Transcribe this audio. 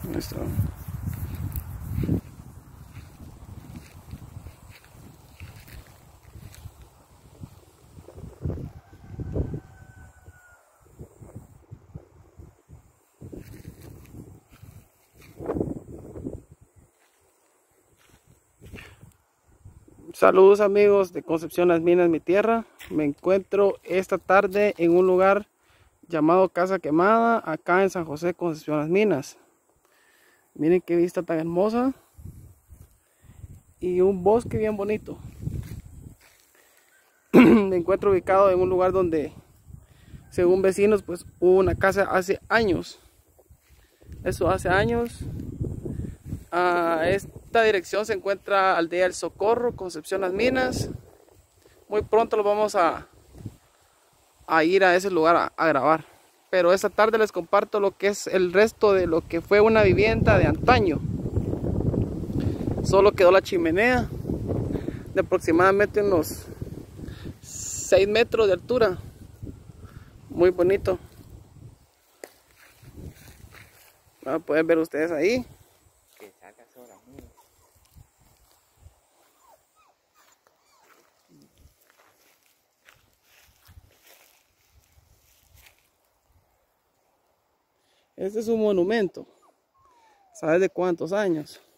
Listo. Saludos amigos de Concepción Las Minas, mi tierra. Me encuentro esta tarde en un lugar llamado Casa Quemada, acá en San José, Concepción Las Minas. Miren qué vista tan hermosa y un bosque bien bonito. Me encuentro ubicado en un lugar donde, según vecinos, pues hubo una casa hace años. Eso hace años. A esta dirección se encuentra Aldea El Socorro, Concepción Las Minas. Muy pronto lo vamos a ir a ese lugar a grabar. Pero esta tarde les comparto lo que es el resto de lo que fue una vivienda de antaño. Solo quedó la chimenea de aproximadamente unos 6 metros de altura. Muy bonito. Pueden ver ustedes ahí. Este es un monumento. ¿Sabes de cuántos años?